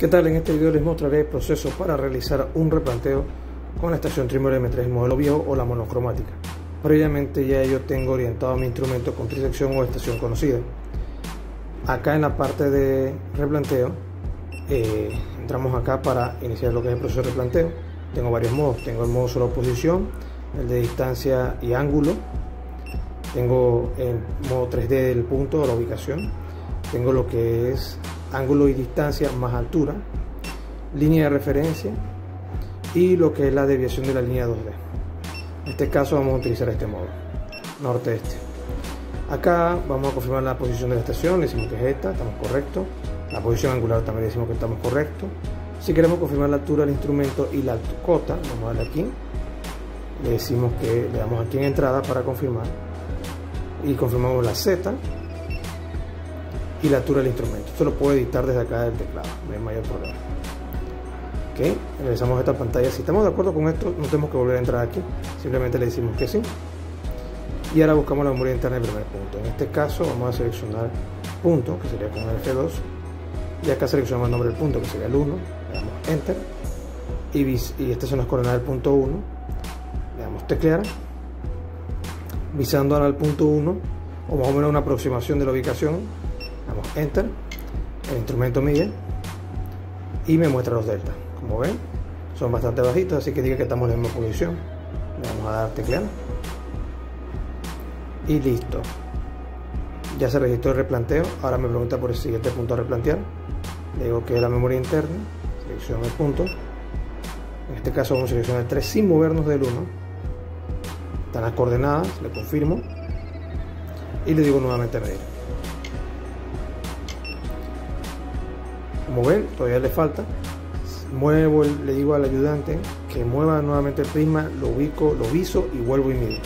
¿Qué tal? En este video les mostraré el proceso para realizar un replanteo con la estación Trimmer M3 modelo viejo o la monocromática. Previamente ya yo tengo orientado mi instrumento con trisección o estación conocida. Acá en la parte de replanteo entramos acá para iniciar lo que es el proceso de replanteo. Tengo varios modos. Tengo el modo solo posición, el de distancia y ángulo. Tengo el modo 3D del punto o la ubicación. Tengo lo que es ángulo y distancia más altura, línea de referencia y lo que es la desviación de la línea 2D. En este caso vamos a utilizar este modo, norte-este. Acá vamos a confirmar la posición de la estación, le decimos que es esta, estamos correctos. La posición angular también le decimos que estamos correctos. Si queremos confirmar la altura del instrumento y la cota, vamos a darle aquí, le decimos que le damos aquí en entrada para confirmar y confirmamos la Z y la altura del instrumento. Esto lo puedo editar desde acá del teclado, no hay mayor problema. Ok, regresamos a esta pantalla. Si estamos de acuerdo con esto, no tenemos que volver a entrar aquí, simplemente le decimos que sí. Y ahora buscamos la memoria interna del primer punto. En este caso vamos a seleccionar punto, que sería con el F2, y acá seleccionamos el nombre del punto, que sería el 1, le damos Enter, y estas son las coordenadas del punto 1, le damos teclear, visando ahora al punto 1, o más o menos una aproximación de la ubicación, damos Enter, el instrumento mide y me muestra los deltas. Como ven, son bastante bajitos, así que diga que estamos en la misma posición. Le vamos a dar teclear y listo. Ya se registró el replanteo. Ahora me pregunta por el siguiente punto a replantear. Le digo que es la memoria interna, selecciono el punto. En este caso vamos a seleccionar el 3 sin movernos del 1. Están las coordenadas, le confirmo y le digo nuevamente medir. Como ven, todavía le falta. Muevo, le digo al ayudante que mueva nuevamente el prisma, lo ubico, lo viso y vuelvo y mido.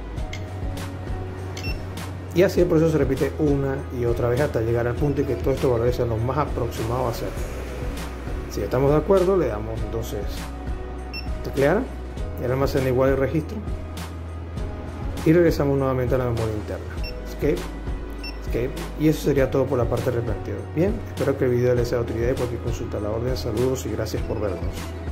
Y así el proceso se repite una y otra vez hasta llegar al punto y que todos estos valores sean los más aproximados a cero. Si estamos de acuerdo, le damos entonces teclear, el almacén igual el registro y regresamos nuevamente a la memoria interna. Escape. Y eso sería todo por la parte de replanteo. Bien, espero que el video les sea de utilidad y cualquier consulta a la orden. Saludos y gracias por vernos.